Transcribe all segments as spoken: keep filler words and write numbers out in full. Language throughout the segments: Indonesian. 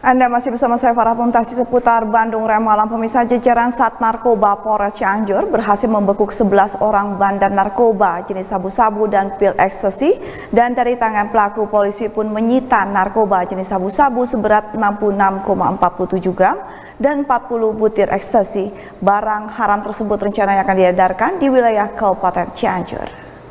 Anda masih bersama saya Farah Puntasi seputar Bandung Raya Malam. Pemirsa, jajaran Sat Narkoba Polres Cianjur berhasil membekuk sebelas orang bandar narkoba jenis sabu-sabu dan pil ekstasi, dan dari tangan pelaku polisi pun menyita narkoba jenis sabu-sabu seberat enam puluh enam koma empat tujuh gram dan empat puluh butir ekstasi. Barang haram tersebut rencananya akan diedarkan di wilayah Kabupaten Cianjur.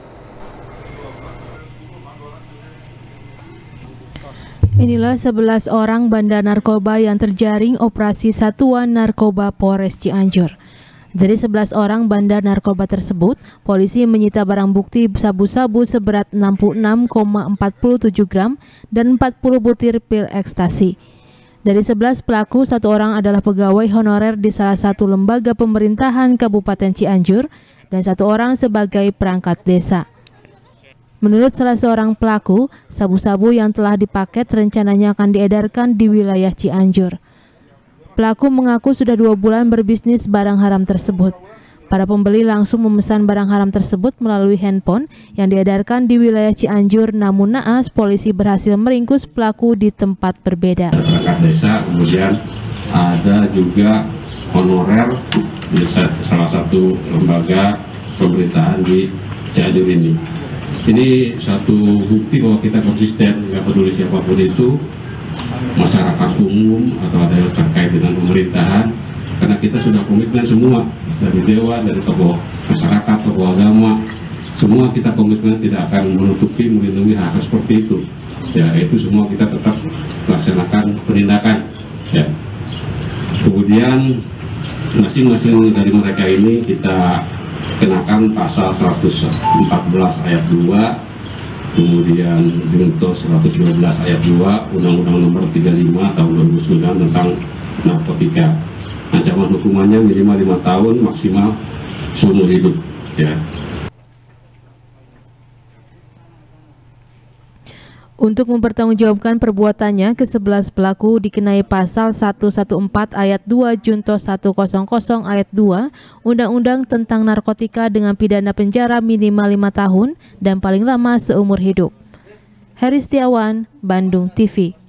Inilah sebelas orang bandar narkoba yang terjaring operasi Satuan Narkoba Polres Cianjur. Dari sebelas orang bandar narkoba tersebut, polisi menyita barang bukti sabu-sabu seberat enam puluh enam koma empat tujuh gram dan empat puluh butir pil ekstasi. Dari sebelas pelaku, satu orang adalah pegawai honorer di salah satu lembaga pemerintahan Kabupaten Cianjur dan satu orang sebagai perangkat desa. Menurut salah seorang pelaku, sabu-sabu yang telah dipaket rencananya akan diedarkan di wilayah Cianjur. Pelaku mengaku sudah dua bulan berbisnis barang haram tersebut. Para pembeli langsung memesan barang haram tersebut melalui handphone yang diedarkan di wilayah Cianjur, namun naas polisi berhasil meringkus pelaku di tempat berbeda. Perangkat desa, kemudian ada juga honorer di salah satu lembaga pemerintahan di Cianjur ini. Ini satu bukti bahwa kita konsisten, nggak peduli siapapun itu, masyarakat umum atau ada yang terkait dengan pemerintahan, karena kita sudah komitmen semua, dari dewa, dari tokoh masyarakat, tokoh agama, semua kita komitmen tidak akan menutupi, melindungi hal seperti itu. Ya, itu semua kita tetap melaksanakan penindakan. Ya. Kemudian masing-masing dari mereka ini kita kenakan pasal seratus empat belas ayat dua, kemudian junto seratus dua belas ayat dua Undang-Undang Nomor tiga puluh lima Tahun dua ribu sembilan tentang narkotika. Ancaman hukumannya minimal lima tahun, maksimal seumur hidup. Ya. Untuk mempertanggungjawabkan perbuatannya, ke sebelas pelaku dikenai pasal seratus empat belas ayat dua junto seratus ayat dua Undang-Undang tentang narkotika dengan pidana penjara minimal lima tahun dan paling lama seumur hidup. Heri Setiawan, Bandung T V.